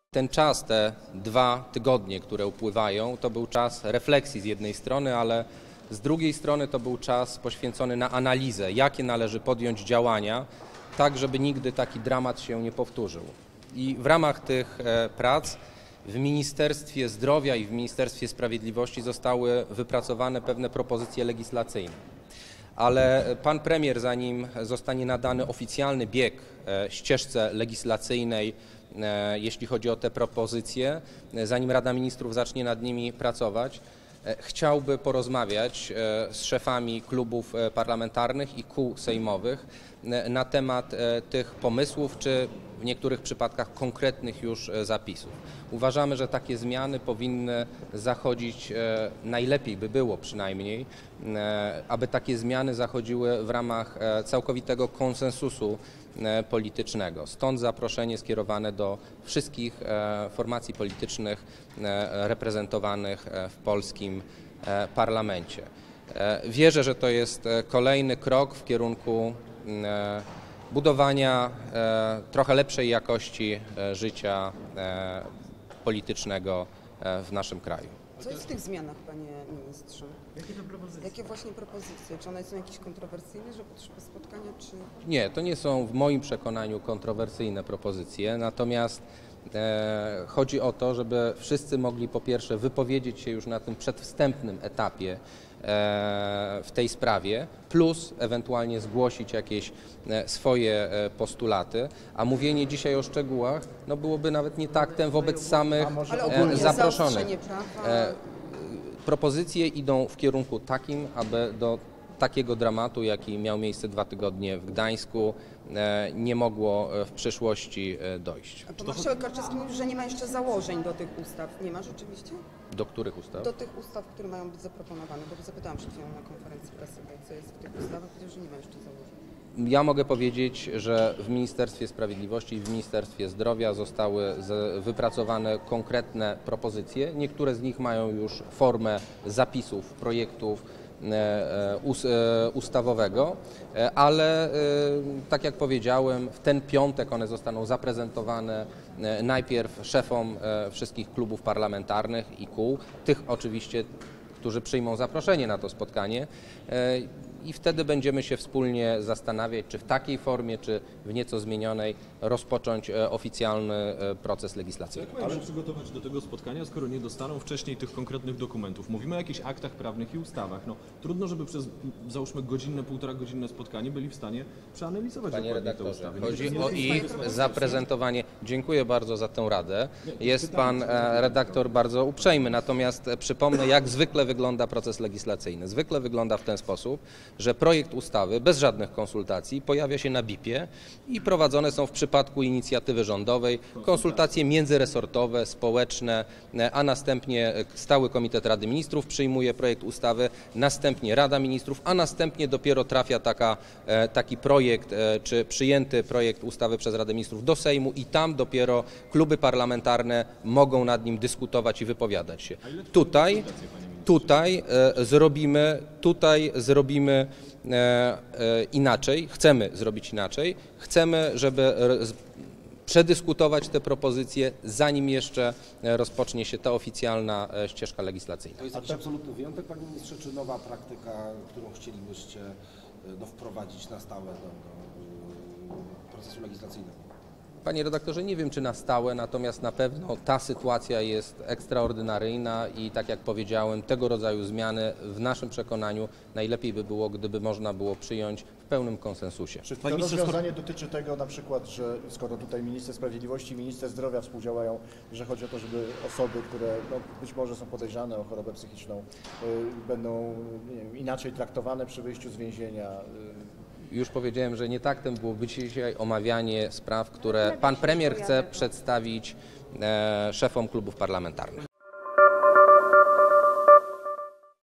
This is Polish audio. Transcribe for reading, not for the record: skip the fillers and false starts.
Ten czas, te 2 tygodnie, które upływają, to był czas refleksji z jednej strony, ale z drugiej strony to był czas poświęcony na analizę, jakie należy podjąć działania, tak żeby nigdy taki dramat się nie powtórzył. I w ramach tych prac w Ministerstwie Zdrowia i w Ministerstwie Sprawiedliwości zostały wypracowane pewne propozycje legislacyjne. Ale pan premier, zanim zostanie nadany oficjalny bieg ścieżce legislacyjnej, jeśli chodzi o te propozycje, zanim Rada Ministrów zacznie nad nimi pracować, chciałby porozmawiać z szefami klubów parlamentarnych i kół sejmowych na temat tych pomysłów, czy w niektórych przypadkach konkretnych już zapisów. Uważamy, że takie zmiany powinny zachodzić, najlepiej by było przynajmniej, aby takie zmiany zachodziły w ramach całkowitego konsensusu politycznego. Stąd zaproszenie skierowane do wszystkich formacji politycznych reprezentowanych w polskim parlamencie. Wierzę, że to jest kolejny krok w kierunku budowania trochę lepszej jakości życia politycznego w naszym kraju. Co jest w tych zmianach, panie ministrze? Jakie to propozycje? Jakie właśnie propozycje? Czy one są jakieś kontrowersyjne, że potrzeba spotkania, czy... Nie, to nie są w moim przekonaniu kontrowersyjne propozycje, natomiast chodzi o to, żeby wszyscy mogli po pierwsze wypowiedzieć się już na tym przedwstępnym etapie w tej sprawie, plus ewentualnie zgłosić jakieś swoje postulaty, a mówienie dzisiaj o szczegółach byłoby nawet nie taktem wobec samych zaproszonych. Propozycje idą w kierunku takim, aby do takiego dramatu, jaki miał miejsce 2 tygodnie w Gdańsku, nie mogło w przyszłości dojść. A pan marszałek Karczewski mówił, że nie ma jeszcze założeń do tych ustaw. Nie ma rzeczywiście? Do których ustaw? Do tych ustaw, które mają być zaproponowane, bo zapytałam przed chwilą na konferencji prasowej, co jest w tych ustawach, powiedział, że nie ma jeszcze założeń. Ja mogę powiedzieć, że w Ministerstwie Sprawiedliwości i w Ministerstwie Zdrowia zostały wypracowane konkretne propozycje. Niektóre z nich mają już formę zapisów, projektów ustawowego, ale tak jak powiedziałem, w ten piątek one zostaną zaprezentowane najpierw szefom wszystkich klubów parlamentarnych i kół, tych oczywiście, którzy przyjmą zaproszenie na to spotkanie, i wtedy będziemy się wspólnie zastanawiać, czy w takiej formie, czy w nieco zmienionej rozpocząć oficjalny proces legislacyjny. Jak mają się przygotować do tego spotkania, skoro nie dostaną wcześniej tych konkretnych dokumentów? Mówimy o jakichś aktach prawnych i ustawach. Trudno, żeby przez, załóżmy, godzinne, 1,5-godzinne spotkanie byli w stanie przeanalizować Panie dokładnie te redaktorze, ustawy. chodzi o ich zaprezentowanie. Dziękuję bardzo za tę radę. Jest pan redaktor bardzo uprzejmy, natomiast przypomnę, jak zwykle wygląda proces legislacyjny. Zwykle wygląda w ten sposób, że projekt ustawy bez żadnych konsultacji pojawia się na BIP-ie i prowadzone są w przypadku inicjatywy rządowej konsultacje międzyresortowe, społeczne, a następnie Stały Komitet Rady Ministrów przyjmuje projekt ustawy, następnie Rada Ministrów, a następnie dopiero trafia taki projekt, czy przyjęty projekt ustawy przez Radę Ministrów do Sejmu i tam dopiero kluby parlamentarne mogą nad nim dyskutować i wypowiadać się. Tutaj zrobimy inaczej, chcemy zrobić inaczej, chcemy, żeby przedyskutować te propozycje, zanim jeszcze rozpocznie się ta oficjalna ścieżka legislacyjna. To jest jakiś absolutny wyjątek, panie ministrze, czy nowa praktyka, którą chcielibyście wprowadzić na stałe do procesu legislacyjnego? Panie redaktorze, nie wiem, czy na stałe, natomiast na pewno ta sytuacja jest ekstraordynaryjna i tak jak powiedziałem, tego rodzaju zmiany w naszym przekonaniu najlepiej by było, gdyby można było przyjąć w pełnym konsensusie. Czy to rozwiązanie dotyczy tego na przykład, że skoro tutaj minister sprawiedliwości i minister zdrowia współdziałają, że chodzi o to, żeby osoby, które być może są podejrzane o chorobę psychiczną, będą inaczej traktowane przy wyjściu z więzienia? Już powiedziałem, że nie taktem byłoby dzisiaj omawianie spraw, które pan premier chce przedstawić szefom klubów parlamentarnych.